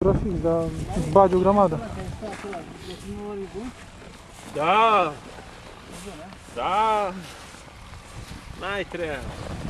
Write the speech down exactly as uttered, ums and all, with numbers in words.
Fix, dar îți bagi o grămadă. Da! Da! N-ai treabă!